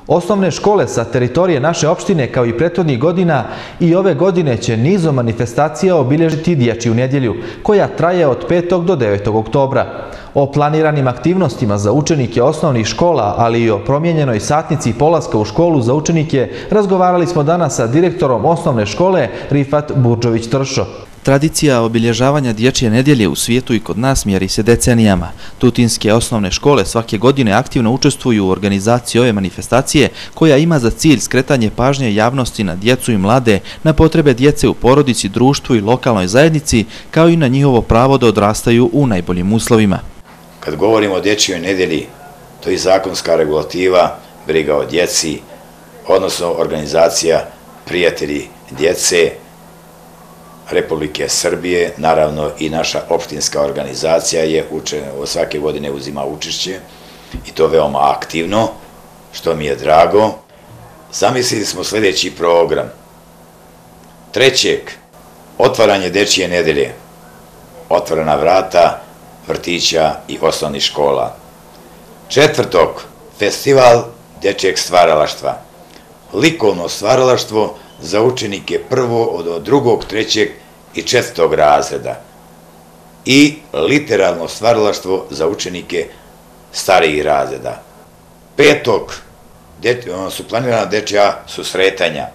Osnovne škole sa teritorije naše opštine, kao i prethodnih godina, i ove godine će nizom manifestacija obilježiti Dječju nedjelju, koja traje od 5. do 9. oktobra. O planiranim aktivnostima za učenike osnovnih škola, ali i o promijenjenoj satnici polaska u školu za učenike razgovarali smo danas sa direktorom osnovne škole Rifat Burdžović-Tršo. Tradicija obilježavanja Dječje nedjelje u svijetu i kod nas mjeri se decenijama. Tutinske osnovne škole svake godine aktivno učestvuju u organizaciji ove manifestacije, koja ima za cilj skretanje pažnje javnosti na djecu i mlade, na potrebe djece u porodici, društvu i lokalnoj zajednici, kao i na njihovo pravo da odrastaju u najboljim uslovima. Kad govorimo o Dječjoj nedjelji, to je zakonska regulativa, briga o djeci, odnosno organizacija Prijatelji djece Republike Srbije, naravno i naša opštinska organizacija je svake godine uzima učešće i to veoma aktivno, što mi je drago. Zamislili smo sljedeći program. 3. otvaranje Dječje nedjelje, otvorena vrata vrtića i osnovnih škola. 4. festival dječjeg stvaralaštva, likovno stvaralaštvo za učenike 1. do 2., 3. i 4. razreda i literarno stvaralaštvo za učenike starijih razreda. 5. su planirana dječja susretanja,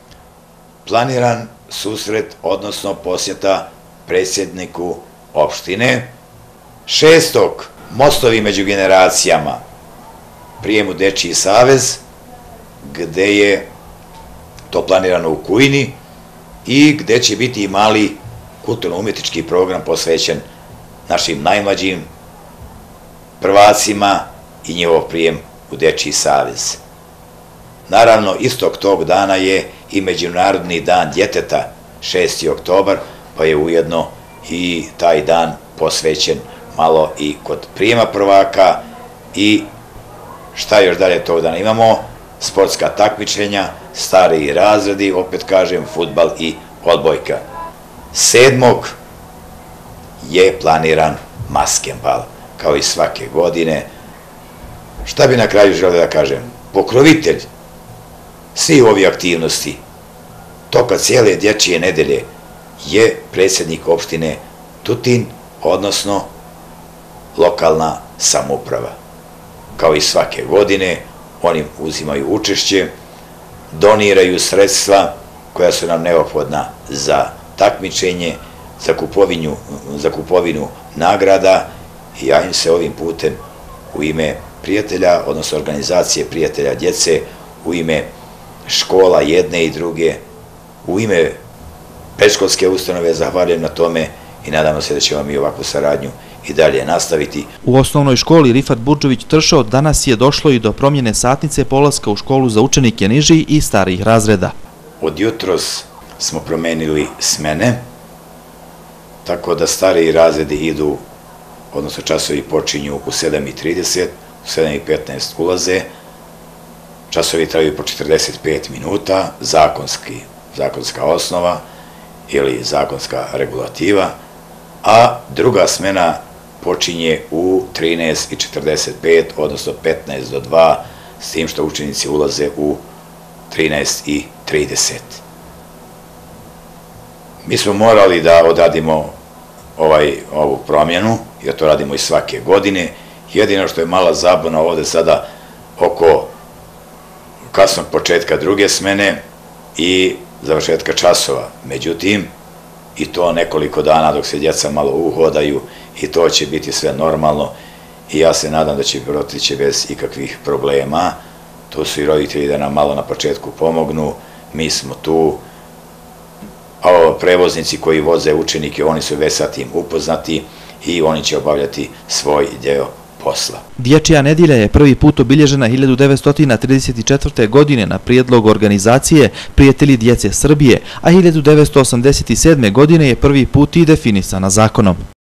planiran susret, odnosno posjeta predsjedniku opštine. 6. mostovi među generacijama, prijem u Dečiji savez, gde je to planirano u Kujini i gde će biti i mali kulturno-umjetnički program posvećen našim najmlađim prvacima i njihov prijem u Dečiji savez. Naravno, istog tog dana je i Međunarodni dan djeteta, 6. oktobar, pa je ujedno i taj dan posvećen malo i kod prijema prvaka i šta još dalje tog dana imamo, sportska takmičenja, stariji razredi, opet kažem, fudbal i odbojka. 7. je planiran maskenbal, kao i svake godine. Šta bi na kraju želeo da kažem? Pokrovitelj svih ovih aktivnosti toka cijele Dječje nedjelje je predsjednik opštine Tutin, odnosno lokalna samouprava. Kao i svake godine, oni uzimaju učešće, doniraju sredstva koja su nam neophodna za takmičenje, za kupovinu nagrada i ja im se ovim putem u ime prijatelja, odnosno organizacije Prijatelja djece, u ime škola jedne i druge, u ime predškolske ustanove zahvaljujem na tome i nadamo se da ćemo mi ovakvu saradnju i dalje nastaviti. U osnovnoj školi Rifat Burdžović-Tršo danas je došlo i do promjene satnice polaska u školu za učenike nižih i starijih razreda. Od jutros smo promenili smene, tako da stariji razredi idu, odnosno časovi počinju u 7:30, u 7:15 ulaze, časovi traju po 45 minuta, zakonska osnova ili zakonska regulativa, a druga smena počinje u 13:45, odnosno 15 do 2, s tim što učenici ulaze u 13:30. Mi smo morali da odradimo ovu promjenu, jer to radimo i svake godine. Jedino što je mala zabuna ovde sada oko kasnog početka druge smene i završetka časova. Međutim, i to nekoliko dana dok se djeca malo uhodaju i to će biti sve normalno i ja se nadam da će protići bez ikakvih problema. Tu su i roditelji da nam malo na početku pomognu, mi smo tu, a prevoznici koji voze učenike, oni su već sa tim upoznati i oni će obavljati svoj deo posla. Dječja nedjelja je prvi put obilježena 1934. godine na prijedlog organizacije Prijatelji djece Srbije, a 1987. godine je prvi put i definisana zakonom.